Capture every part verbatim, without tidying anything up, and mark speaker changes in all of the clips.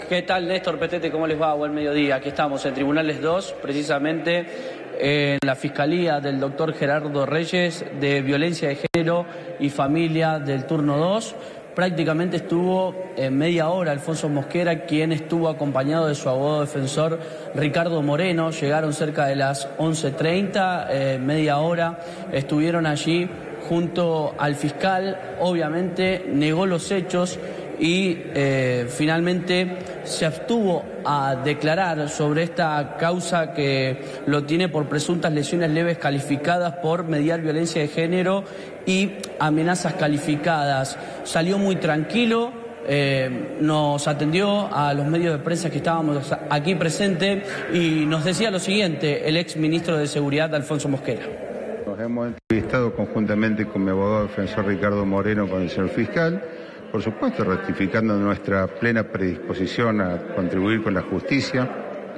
Speaker 1: ¿Qué tal, Néstor Petete? ¿Cómo les va? Buen mediodía. Aquí estamos en Tribunales dos, precisamente en la Fiscalía del doctor Gerardo Reyes de Violencia de Género y Familia del turno dos. Prácticamente estuvo en media hora Alfonso Mosquera, quien estuvo acompañado de su abogado defensor Ricardo Moreno. Llegaron cerca de las once treinta, eh, media hora estuvieron allí junto al fiscal. Obviamente negó los hechos y eh, finalmente se abstuvo a declarar sobre esta causa que lo tiene por presuntas lesiones leves calificadas por mediar violencia de género y amenazas calificadas. Salió muy tranquilo, eh, nos atendió a los medios de prensa que estábamos aquí presentes y nos decía lo siguiente el ex ministro de Seguridad, Alfonso Mosquera.
Speaker 2: Nos hemos entrevistado conjuntamente con mi abogado defensor Ricardo Moreno, con el señor fiscal, por supuesto ratificando nuestra plena predisposición a contribuir con la justicia.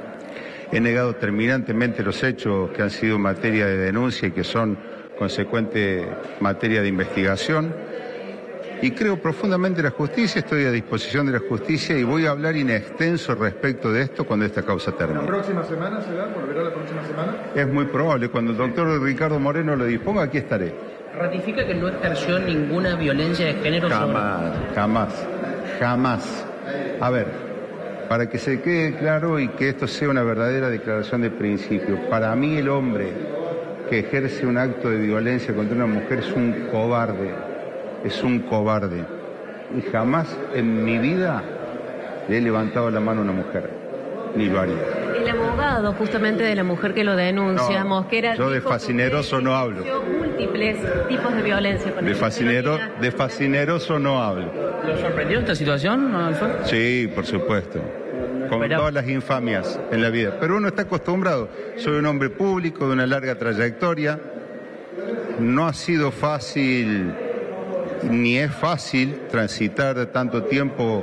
Speaker 2: He negado terminantemente los hechos que han sido materia de denuncia y que son consecuente materia de investigación. Y creo profundamente en la justicia, estoy a disposición de la justicia y voy a hablar in extenso respecto de esto cuando esta causa termine.
Speaker 3: ¿La próxima semana se da? ¿Volverá la próxima semana?
Speaker 2: Es muy probable. Cuando el doctor Ricardo Moreno lo disponga, aquí estaré.
Speaker 4: ¿Ratifica que no ejerció ninguna violencia de género?
Speaker 2: Jamás,
Speaker 4: sobre...
Speaker 2: jamás, jamás. A ver, para que se quede claro y que esto sea una verdadera declaración de principio, para mí el hombre que ejerce un acto de violencia contra una mujer es un cobarde, es un cobarde. Y jamás en mi vida le he levantado la mano a una mujer, ni lo haría.
Speaker 5: El abogado justamente de la mujer que lo denuncia,
Speaker 2: No,
Speaker 5: Mosquera,
Speaker 2: yo de fascineroso no hablo.
Speaker 5: Múltiples tipos de violencia. Con
Speaker 2: De, fascinero, de fascineroso no hablo.
Speaker 1: ¿Lo sorprendió esta situación, Alfonso?
Speaker 2: Sí, por supuesto. Con
Speaker 1: Pero...
Speaker 2: todas las infamias en la vida. Pero uno está acostumbrado. Soy un hombre público de una larga trayectoria. No ha sido fácil, ni es fácil, transitar tanto tiempo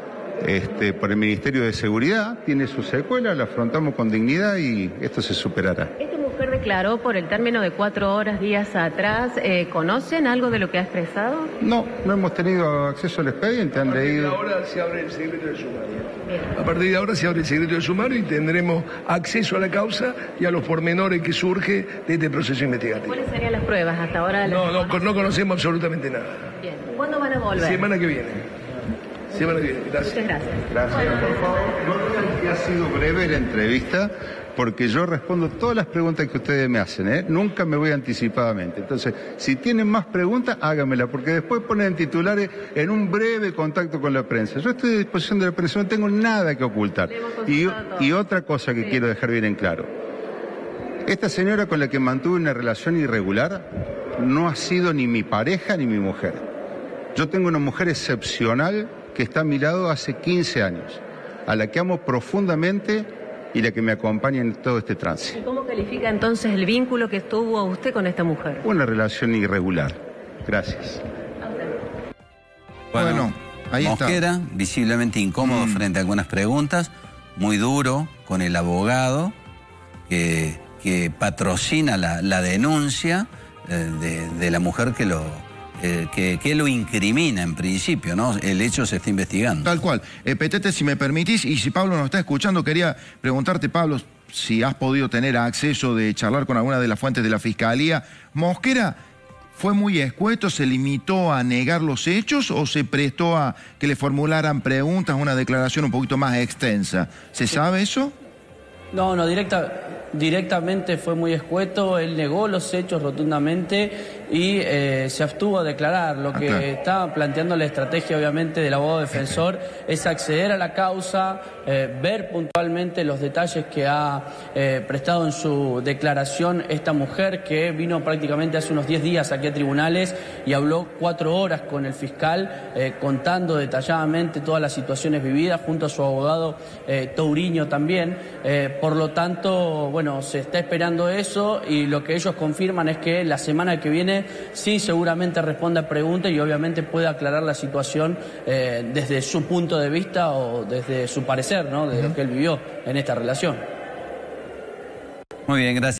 Speaker 2: Este, por el Ministerio de Seguridad. Tiene su secuela, la afrontamos con dignidad y esto se superará.
Speaker 5: Esta mujer declaró por el término de cuatro horas días atrás. Eh, ¿Conocen algo de lo que ha expresado?
Speaker 2: No, no hemos tenido acceso al expediente, han leído.
Speaker 3: A partir de ahora se abre el secreto de sumario. A partir de ahora se abre el secreto de sumario y tendremos acceso a la causa y a los pormenores que surge de este proceso investigativo.
Speaker 5: ¿Cuáles serían las pruebas hasta ahora?
Speaker 3: No, no, no conocemos absolutamente nada.
Speaker 5: Bien. ¿Cuándo van a volver?
Speaker 3: Semana que viene. Semana que viene. Gracias.
Speaker 5: Muchas gracias.
Speaker 2: Gracias, por favor. No digan que ha sido breve la entrevista, porque yo respondo todas las preguntas que ustedes me hacen, ¿eh? Nunca me voy anticipadamente. Entonces, si tienen más preguntas, háganmela, porque después ponen titulares en un breve contacto con la prensa. Yo estoy a disposición de la prensa, no tengo nada que ocultar. Y, y otra cosa que sí. quiero dejar bien en claro. Esta señora con la que mantuve una relación irregular no ha sido ni mi pareja ni mi mujer. Yo tengo una mujer excepcional que está a mi lado hace quince años, a la que amo profundamente y la que me acompaña en todo este trance.
Speaker 5: ¿Y cómo califica entonces el vínculo que tuvo usted con esta mujer?
Speaker 2: Una relación irregular. Gracias.
Speaker 6: Bueno, bueno ahí Mosquera, está. visiblemente incómodo mm. frente a algunas preguntas, muy duro con el abogado que, que patrocina la, la denuncia eh, de, de la mujer que lo... Eh, que, que lo incrimina en principio, ¿no? El hecho se está investigando.
Speaker 7: Tal cual. Eh, Petete, si me permitís, y si Pablo nos está escuchando, quería preguntarte, Pablo, si has podido tener acceso de charlar con alguna de las fuentes de la Fiscalía. ¿Mosquera fue muy escueto, se limitó a negar los hechos o se prestó a que le formularan preguntas, una declaración un poquito más extensa? ¿Se sabe eso?
Speaker 1: No, no, directa, directamente fue muy escueto, él negó los hechos rotundamente y eh, se abstuvo a declarar. Lo que okay. está planteando la estrategia, obviamente, del abogado defensor es acceder a la causa, eh, ver puntualmente los detalles que ha eh, prestado en su declaración esta mujer, que vino prácticamente hace unos diez días aquí a tribunales y habló cuatro horas con el fiscal, eh, contando detalladamente todas las situaciones vividas, junto a su abogado eh, Touriño también. Eh, por lo tanto, bueno, se está esperando eso y lo que ellos confirman es que la semana que viene sí seguramente responda a preguntas y obviamente puede aclarar la situación eh, desde su punto de vista o desde su parecer, ¿no? De lo que él vivió en esta relación.
Speaker 6: Muy bien, gracias.